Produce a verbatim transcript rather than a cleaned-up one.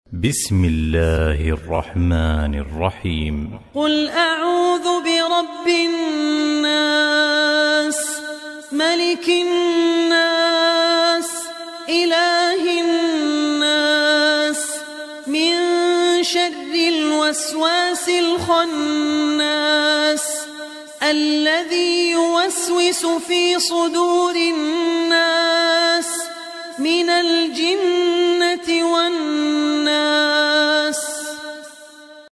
بسم الله الرحمن الرحيم. قل أعوذ برب الناس ملك الناس إله الناس من شر الوسواس الخناس الذي يوسوس في صدور الناس من الجن